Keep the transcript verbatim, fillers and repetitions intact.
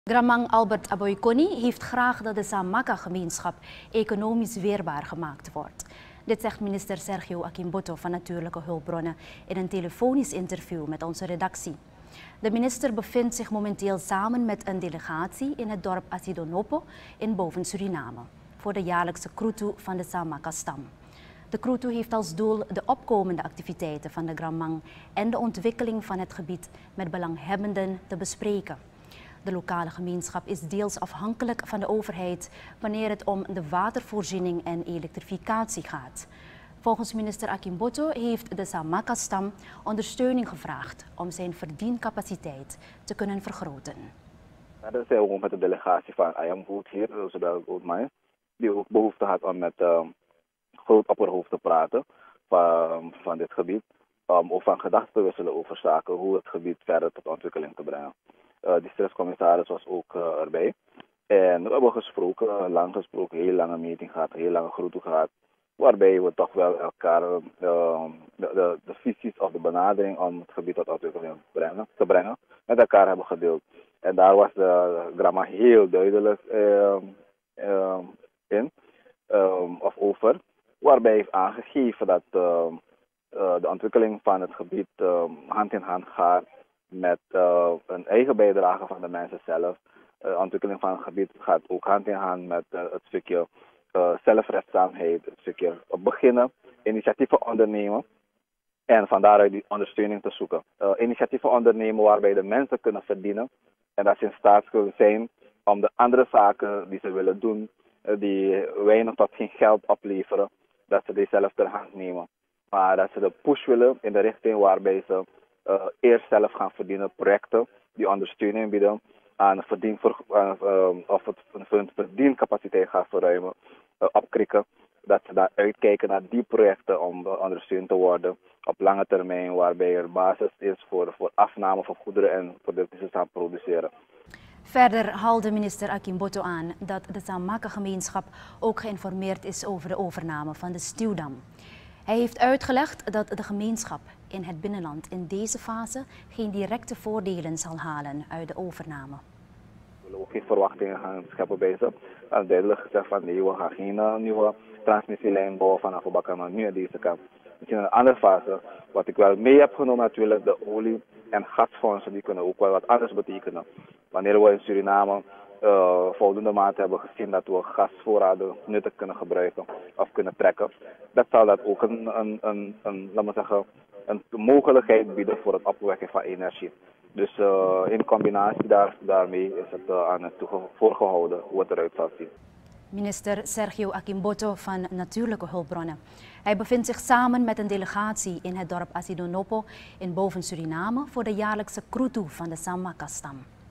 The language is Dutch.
Gramang Albert Aboykoni heeft graag dat de Samaka-gemeenschap economisch weerbaar gemaakt wordt. Dit zegt minister Sergio Akimbotto van Natuurlijke Hulpbronnen in een telefonisch interview met onze redactie. De minister bevindt zich momenteel samen met een delegatie in het dorp Asidonopo in Boven-Suriname voor de jaarlijkse Krutu van de Samaka-stam. De Krutu heeft als doel de opkomende activiteiten van de Gramang en de ontwikkeling van het gebied met belanghebbenden te bespreken. De lokale gemeenschap is deels afhankelijk van de overheid wanneer het om de watervoorziening en elektrificatie gaat. Volgens minister Akimbotto heeft de Samaka-stam ondersteuning gevraagd om zijn verdiencapaciteit te kunnen vergroten. Ja, dat zijn we ook met de delegatie van Ayamboot hier, zowel Goldmine, die ook behoefte had om met uh, groot opperhoofd te praten van, van dit gebied. Um, of van gedachten te wisselen over zaken, hoe het gebied verder tot ontwikkeling te brengen. Uh, de stresscommissaris was ook uh, erbij. En we hebben gesproken, uh, lang gesproken, een heel lange meeting gehad, een heel lange groeten gehad. Waarbij we toch wel elkaar uh, de, de, de visies of de benadering om het gebied tot ontwikkeling te brengen, te brengen met elkaar hebben gedeeld. En daar was de Gramma heel duidelijk uh, uh, in, uh, of over. Waarbij hij heeft aangegeven dat uh, uh, de ontwikkeling van het gebied uh, hand in hand gaat met uh, een eigen bijdrage van de mensen zelf. De uh, ontwikkeling van het gebied gaat ook hand in hand met uh, het stukje uh, zelfredzaamheid, het stukje beginnen, initiatieven ondernemen en van daaruit die ondersteuning te zoeken. Uh, initiatieven ondernemen waarbij de mensen kunnen verdienen en dat ze in staat kunnen zijn om de andere zaken die ze willen doen, uh, die weinig tot geen geld opleveren, dat ze die zelf ter hand nemen. Maar dat ze de push willen in de richting waarbij ze Uh, eerst zelf gaan verdienen, projecten die ondersteuning bieden aan verdien, uh, uh, of het hun verdiencapaciteit gaan verruimen, uh, opkrikken. Dat ze daar uitkijken naar die projecten om uh, ondersteund te worden op lange termijn, waarbij er basis is voor, voor afname van goederen en producten die ze gaan produceren. Verder haalde minister Akimbotto aan dat de Samaka-gemeenschap ook geïnformeerd is over de overname van de Stuwdam. Hij heeft uitgelegd dat de gemeenschap in het binnenland in deze fase geen directe voordelen zal halen uit de overname. We willen ook geen verwachtingen gaan scheppen bij ze. We hebben duidelijk gezegd van nee, we gaan geen uh, nieuwe transmissielijn bouwen vanaf Obaka, maar nu aan deze kant. Misschien in een andere fase, wat ik wel mee heb genomen natuurlijk, de olie- en gasfondsen, die kunnen ook wel wat anders betekenen. Wanneer we in Suriname uh, voldoende mate hebben gezien dat we gasvoorraden nuttig kunnen gebruiken of kunnen trekken, dat zal dat ook een, een, een, een, laat maar zeggen, een mogelijkheid bieden voor het opwekken van energie. Dus uh, in combinatie daar, daarmee is het uh, aan het voorgehouden hoe het eruit zal zien. Minister Sergio Akimbotto van Natuurlijke Hulpbronnen. Hij bevindt zich samen met een delegatie in het dorp Asidonopo in Boven-Suriname voor de jaarlijkse Krutu van de Samaka-stam.